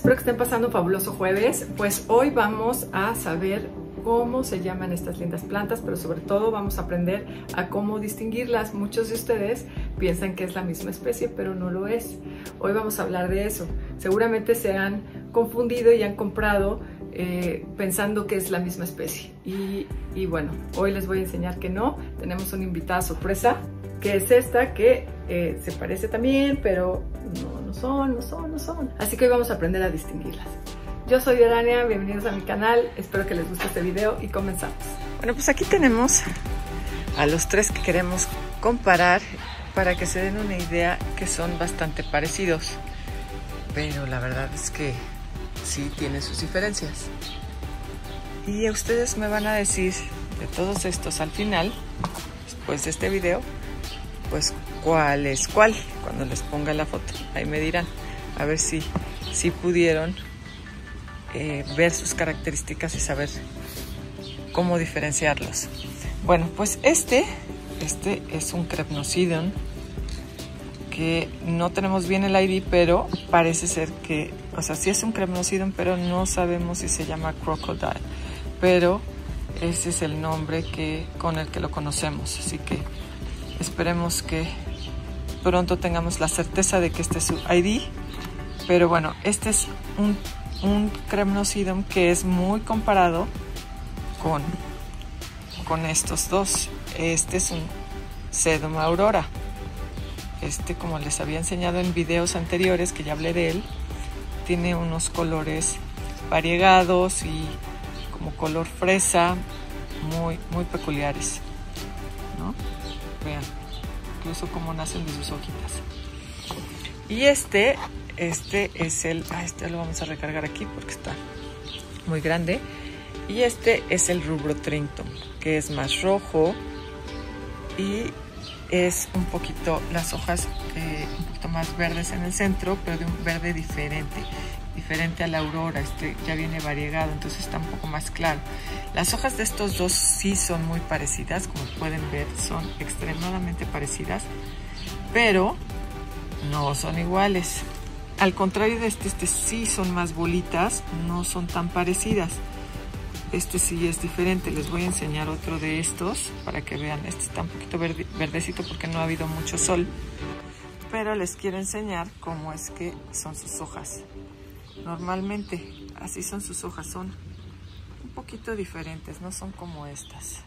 Espero que estén pasando un fabuloso jueves. Pues hoy vamos a saber cómo se llaman estas lindas plantas, pero sobre todo vamos a aprender a cómo distinguirlas. Muchos de ustedes piensan que es la misma especie, pero no lo es. Hoy vamos a hablar de eso. Seguramente se han confundido y han comprado pensando que es la misma especie. Y bueno, hoy les voy a enseñar que no. Tenemos una invitada sorpresa, que es esta, que se parece también, pero no son. Así que hoy vamos a aprender a distinguirlas. Yo soy Urania, bienvenidos a mi canal, espero que les guste este video y comenzamos. Bueno, pues aquí tenemos a los tres que queremos comparar para que se den una idea que son bastante parecidos, pero la verdad es que sí tienen sus diferencias. Y ustedes me van a decir de todos estos al final, después de este video, pues cuál es cuál, cuando les ponga la foto. Ahí me dirán, a ver si pudieron ver sus características y saber cómo diferenciarlos. Bueno, pues este es un Crepnosidon, que no tenemos bien el ID, pero parece ser que, o sea, sí es un Crepnosidon, pero no sabemos si se llama Crocodile, pero ese es el nombre con el que lo conocemos, así que esperemos que pronto tengamos la certeza de que este es su ID. Pero bueno, este es un Crepnosidon que es muy comparado con estos dos. Este es un Sedum aurora. Como les había enseñado en videos anteriores, que ya hablé de él, tiene unos colores variegados y como color fresa muy peculiares, ¿no? Vean, incluso cómo nacen de sus hojitas. Y este es el... este lo vamos a recargar aquí porque está muy grande. Y este es el Rubrotrinctum, que es más rojo y es un poquito, las hojas un poquito más verdes en el centro, pero de un verde diferente a la aurora. Ya viene variegado, entonces está un poco más claro. Las hojas de estos dos sí son muy parecidas, como pueden ver, son extremadamente parecidas, pero no son iguales. Al contrario de este sí son más bolitas, no son tan parecidas. Este sí es diferente. Les voy a enseñar otro de estos para que vean. Este está un poquito verdecito porque no ha habido mucho sol, pero les quiero enseñar cómo es que son sus hojas. Normalmente así son sus hojas, son un poquito diferentes, no son como estas,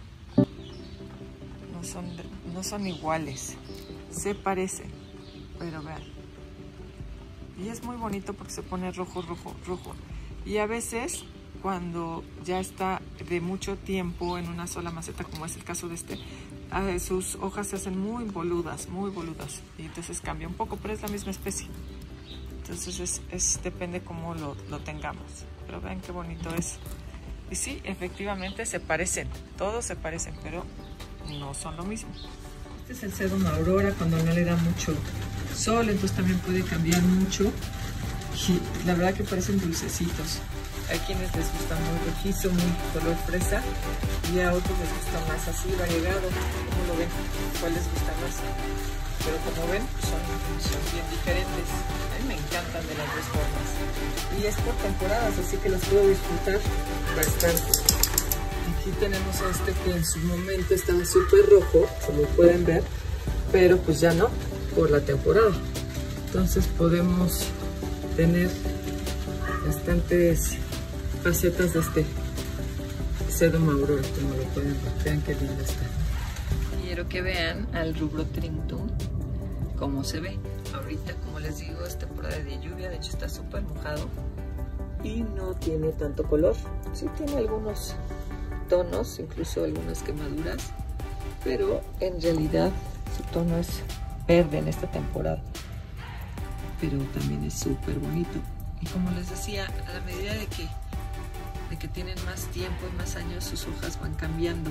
no son iguales, se parecen, pero vean. Y es muy bonito porque se pone rojo. Y a veces, cuando ya está de mucho tiempo en una sola maceta, como es el caso de sus hojas se hacen muy boludas, y entonces cambia un poco, pero es la misma especie. Entonces depende cómo lo tengamos. Pero vean qué bonito es. Y sí, efectivamente se parecen, todos se parecen, pero no son lo mismo. Este es el Sedum aurora cuando no le da mucho sol, entonces también puede cambiar mucho. Y la verdad que parecen dulcecitos. Hay quienes les gusta muy rojizo, muy color fresa, y a otros les gusta más así, variegado. ¿Cómo lo ven? ¿Cuál les gusta más? Pero como ven, son bien diferentes. A mí me encantan de las dos formas. Y es por temporadas, así que los puedo disfrutar bastante. Aquí tenemos que en su momento estaba súper rojo, como pueden ver, pero pues ya no, por la temporada. Entonces podemos tener bastantes facetas de este Sedum aurora, como lo pueden ver. Vean qué lindo está. Quiero que vean al Rubrotrinctum cómo se ve. Ahorita, como les digo, es temporada de lluvia, de hecho está súper mojado y no tiene tanto color. Sí tiene algunos tonos, incluso algunas quemaduras, pero en realidad su tono es verde en esta temporada. Pero también es súper bonito. Y como les decía, a la medida de que tienen más tiempo y más años, sus hojas van cambiando.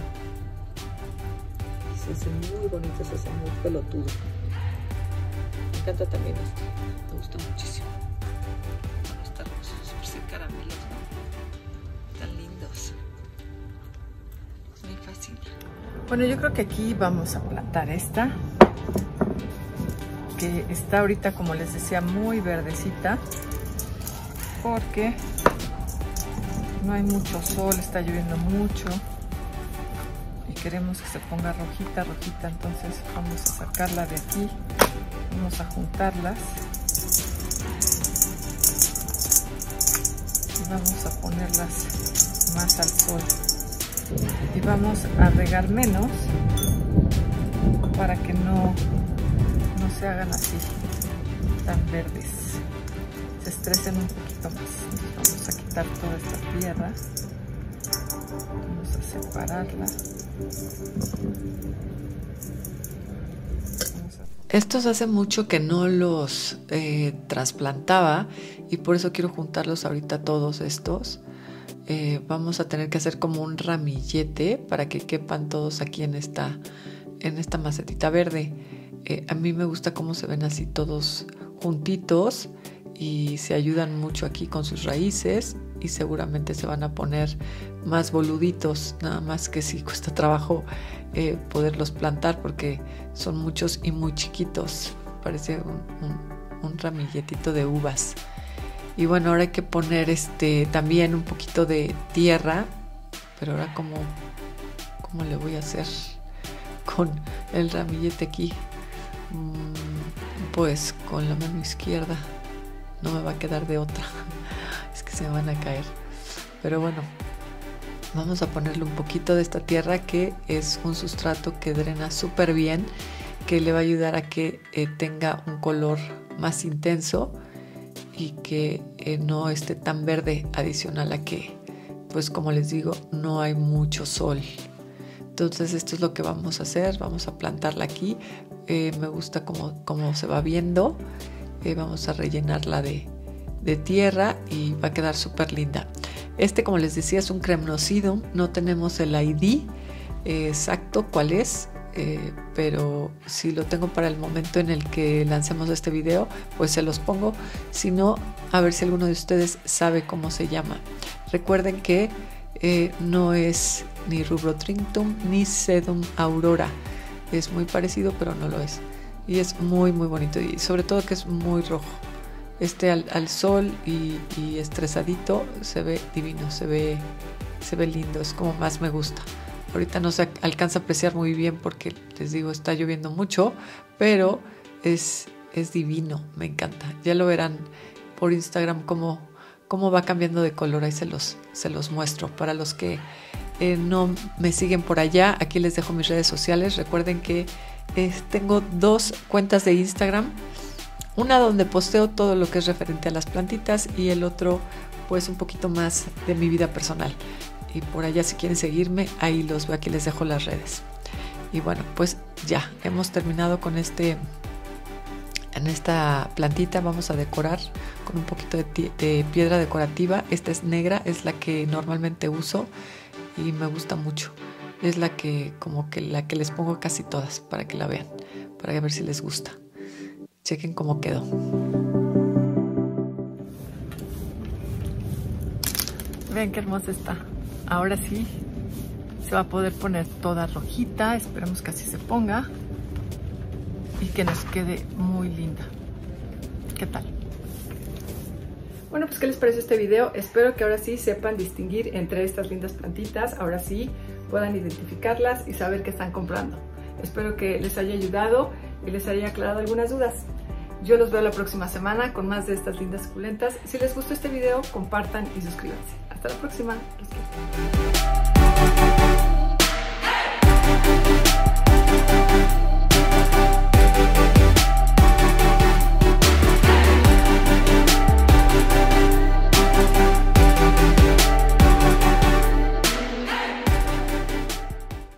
Y se hacen muy bonitos, se hacen muy pelotudos. Me encanta también me gusta muchísimo. Bueno, están súper caramelos, ¿no? Tan lindos. Me fascina. Bueno, yo creo que aquí vamos a plantar esta, que está ahorita, como les decía, muy verdecita. porque no hay mucho sol, está lloviendo mucho y queremos que se ponga rojita, rojita. Entonces vamos a sacarla de aquí, vamos a juntarlas y vamos a ponerlas más al sol y vamos a regar menos para que no se hagan así tan verdes, se estresen un poquito más. Entonces vamos a quitar toda esta tierra, vamos a separarla. Estos hace mucho que no los trasplantaba y por eso quiero juntarlos ahorita todos estos. Vamos a tener que hacer como un ramillete para que quepan todos aquí en esta macetita verde. A mí me gusta cómo se ven así todos juntitos y se ayudan mucho aquí con sus raíces y seguramente se van a poner más boluditos, nada más que sí cuesta trabajo poderlos plantar porque son muchos y muy chiquitos, parece un ramilletito de uvas. Y bueno, ahora hay que poner también un poquito de tierra, pero ahora cómo le voy a hacer con el ramillete aquí. Pues con la mano izquierda, no me va a quedar de otra, es que se me van a caer. Pero bueno, vamos a ponerle un poquito de esta tierra que es un sustrato que drena súper bien, que le va a ayudar a que tenga un color más intenso y que no esté tan verde, adicional a que, pues como les digo, no hay mucho sol. Entonces esto es lo que vamos a hacer, vamos a plantarla aquí. Me gusta cómo se va viendo. Vamos a rellenarla de tierra y va a quedar súper linda. Como les decía, es un cremnosidum, no tenemos el ID exacto cuál es, pero si lo tengo para el momento en el que lancemos este video, pues se los pongo. Si no, a ver si alguno de ustedes sabe cómo se llama. Recuerden que no es ni Rubrotrinctum ni Sedum aurora. Es muy parecido, pero no lo es. Y es muy muy bonito y sobre todo que es muy rojo. Al sol y estresadito se ve divino, se ve lindo, es como más me gusta. Ahorita no se alcanza a apreciar muy bien porque les digo, está lloviendo mucho, pero es divino, me encanta. Ya lo verán por Instagram cómo va cambiando de color, ahí se los muestro. Para los que no me siguen por allá, aquí les dejo mis redes sociales. Recuerden que tengo 2 cuentas de Instagram, una donde posteo todo lo que es referente a las plantitas y el otro pues un poquito más de mi vida personal. Y por allá si quieren seguirme, ahí los veo, aquí les dejo las redes. Y bueno, pues ya hemos terminado con en esta plantita. Vamos a decorar con un poquito de piedra decorativa. Esta es negra, es la que normalmente uso y me gusta mucho. Es la que les pongo casi todas para que la vean, para ver si les gusta. Chequen cómo quedó. Vean qué hermosa está. Ahora sí se va a poder poner toda rojita. Esperemos que así se ponga y que nos quede muy linda. ¿Qué tal? Bueno, pues ¿qué les pareció este video? Espero que ahora sí sepan distinguir entre estas lindas plantitas. Ahora sí puedan identificarlas y saber qué están comprando. Espero que les haya ayudado y les haya aclarado algunas dudas. Yo los veo la próxima semana con más de estas lindas suculentas. Si les gustó este video, compartan y suscríbanse. Hasta la próxima. Los quiero.